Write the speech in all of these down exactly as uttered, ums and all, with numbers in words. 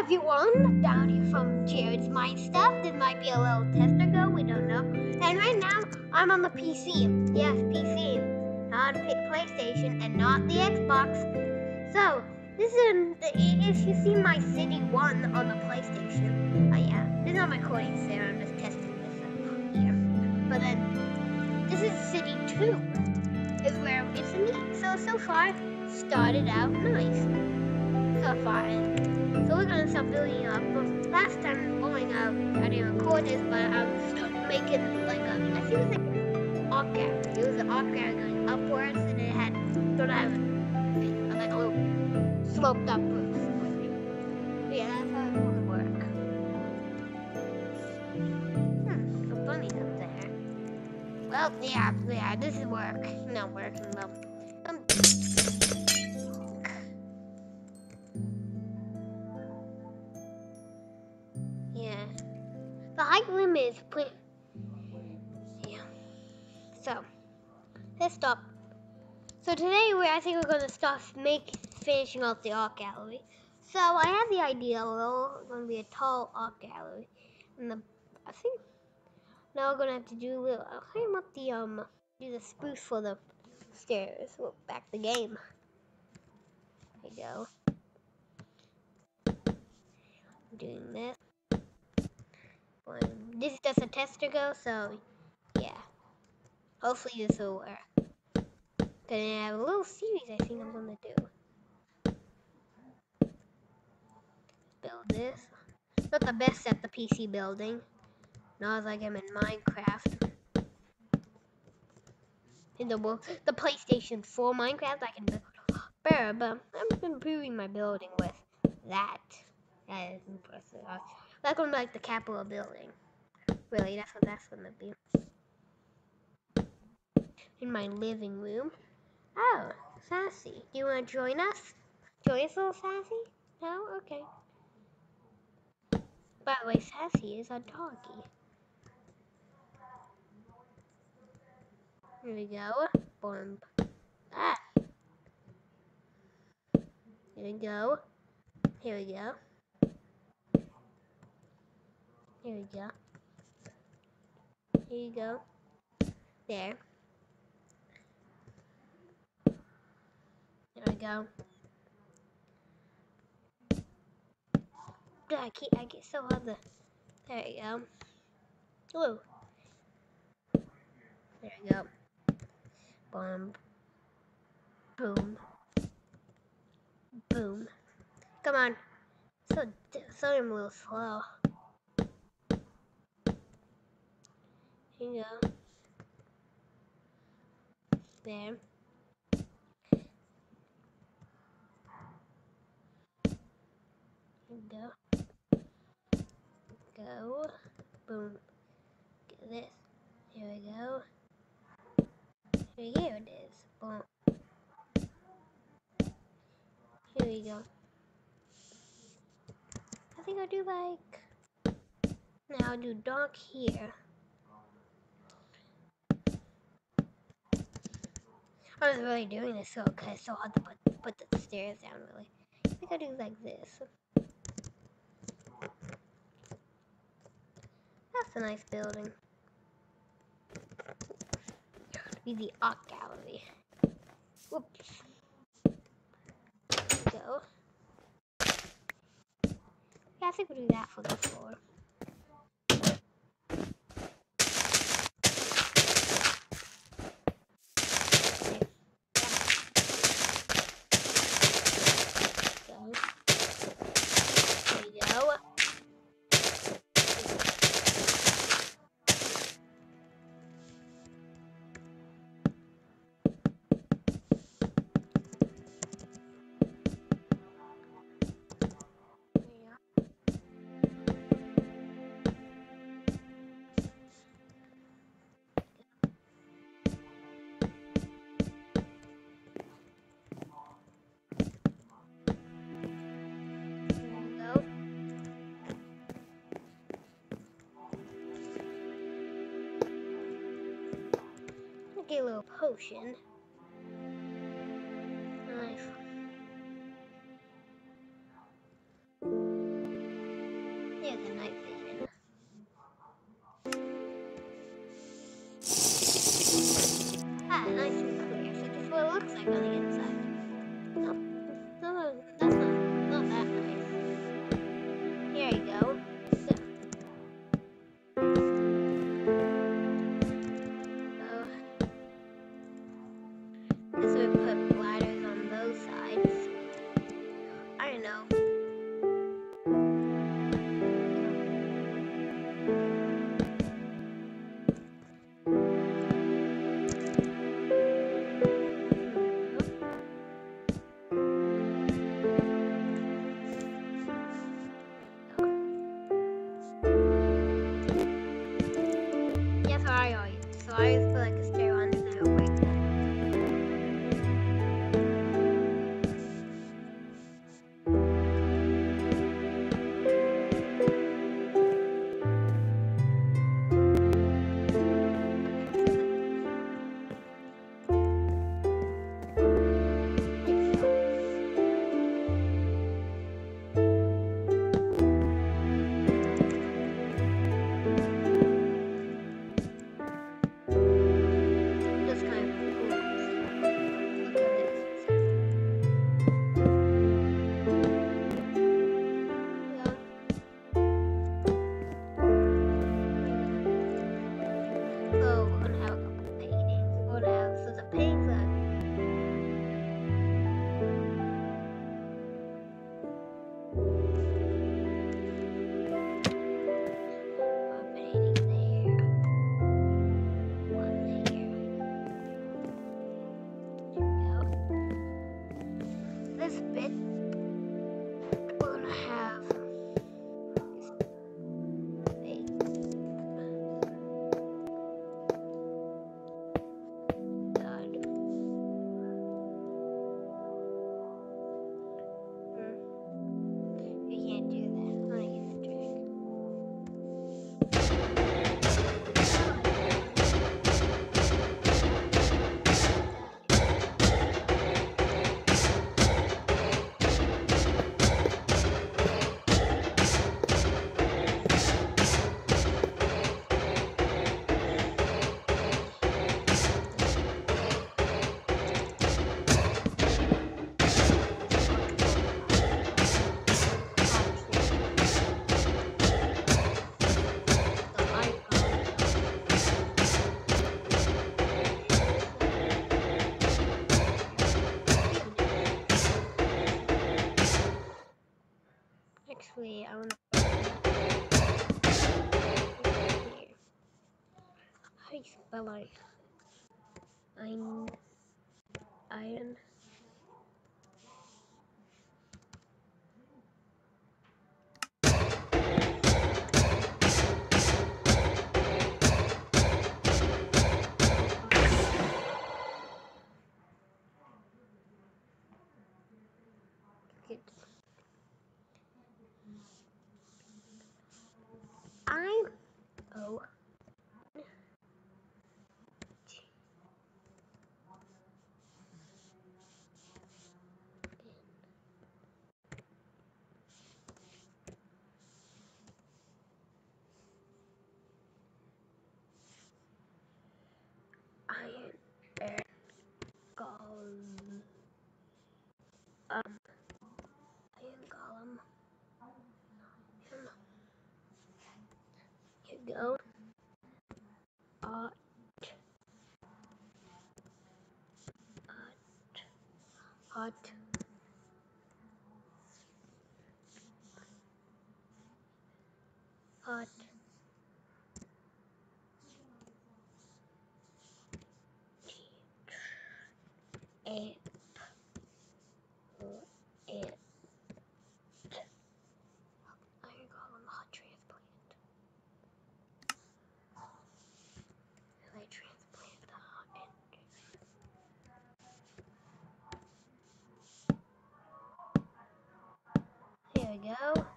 everyone, down here from Jared's Mind Stuff. This might be a little tester go, we don't know. And right now, I'm on the P C. Yes, P C. Not the PlayStation and not the Xbox. So, this is, if you see my City one on the PlayStation, oh yeah, this is not my recording there, I'm just testing this out here. But then, this is City two, is where it's me. So, so far, started out nice. So far. So we're gonna start building up. But last time blowing up, I didn't record this, but I was making like a, I think it was like an arc arrow. It was an arc arrow going upwards, and it had sort of have like a little sloped up roof. Yeah, that's how it's gonna work. Hmm, the bunny's up there. Well, yeah, yeah, this is work. Not working though. Um. Yeah. The height limit is pretty. Yeah. So, let's stop. So today, we I think we're gonna start make finishing off the art gallery. So I have the idea. Well, it's gonna be a tall art gallery, and the I think now we're gonna have to do a little. I'll climb up the um do the spruce for the stairs. Well, back the game. There you go. I'm doing this. This is just a tester go, so yeah. Hopefully this will work. Gonna have a little series I think I'm gonna do. Build this. Not the best at the P C building. Not like I'm in Minecraft. In the world, the PlayStation four Minecraft I can build better, but I'm improving my building with that. That is impressive. That's gonna be like the Capitol building. Really, that's what that's gonna be. In my living room. Oh, Sassy. Do you want to join us? Join us, little Sassy? No? Okay. By the way, Sassy is a doggy. Here we go. Boom. Ah. Here we go. Here we go. Here we go. Here you go. There. There we go. I keep, I get so hard to. There you go. Woo. There you go. Boom. Boom. Boom. Come on. So, so I'm a little slow. Here you go. There. Here you go. Go. Boom. Get this. Here we go. Here it is. Boom. Here we go. I think I'll do like. Now I'll do dock here. I was really doing this so because it's so hard to put, put the stairs down, really. I think I'll do like this. That's a nice building. Be the art gallery. Whoops. There we go. Yeah, I think we'll do that for the floor. Get a little potion. Nice. There's a night vision. Ah, nice and clear. So this is what it looks like on the inside. No, no, that's not, not that nice. Here you go. So, so this would put bladders on those sides. I don't know. Yes, I always. So I always put like a stair on so it'll break that. That's kind of cool. Look at this. Yeah. So we're gonna have a couple paintings. We're gonna have so the paintings are one painting there. One there. There we go. This bit we're gonna have a dud. Hmm. You can't do that. I'm gonna use a trick. Actually, I want to put here. How do you spell it? Iron. Iron. Good. I'm. Oh. Iron. Air. Golem. Um. Iron Golem. Here you go. Art. Art. Art. Art. Amp. Ant. Iron Golem hot transplant. I transplant the hot end. Here we go.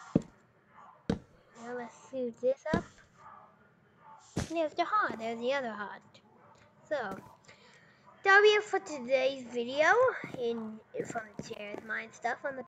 Now let's suit this up. There's the heart. There's the other heart. So that'll be it for today's video in from Jared's Mind Stuff on the